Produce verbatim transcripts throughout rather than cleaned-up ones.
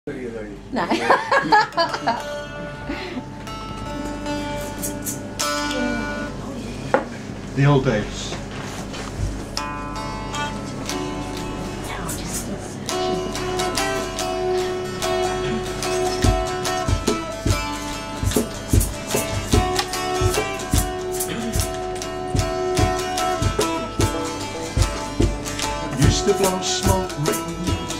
Nej. The old days. Used to blow smoke rings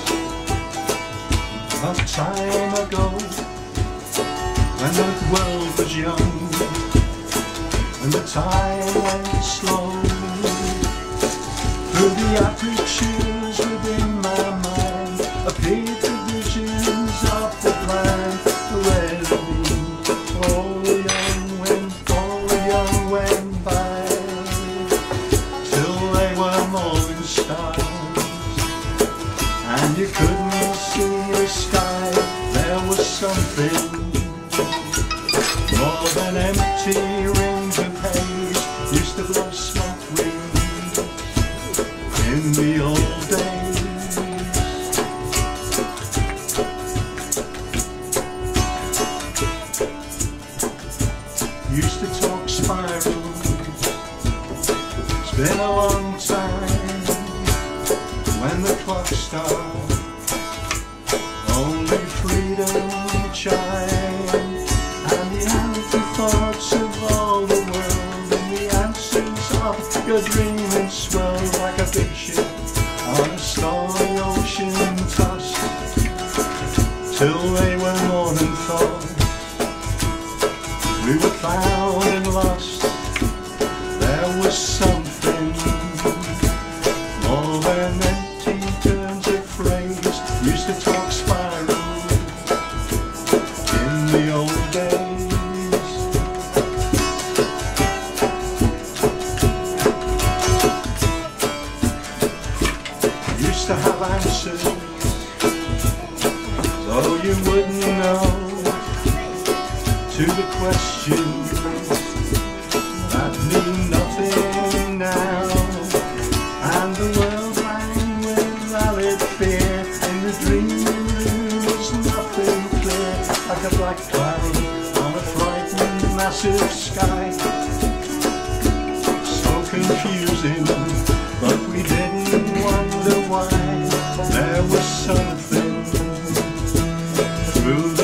a time ago, when the world was young and the time went slow. Through the apertures within my mind appeared the visions of the plan where the mean all the young went, all the young went by, till they were morning stars and you couldn't see the sky. There was something more than empty rings of haze. Used to blow smoke rings in the old days. Used to talk spirals. It's been a long time when the clock stopped, only freedom chimed, and the afterthoughts of all the world and the answers of your dreaming swirled like a big ship on a stormy ocean tossed, till they were more than thought. We were found and lost. There was something more than empty turns of phrase. Used to talk spirals in the old days. Used to have answers, though you wouldn't know, to the questions that mean nothing now, and the world rang with valid fear. In the dreaming room was nothing clear, like a black cloud on a frightened massive sky. So confusing, but we didn't wonder why. There was something through the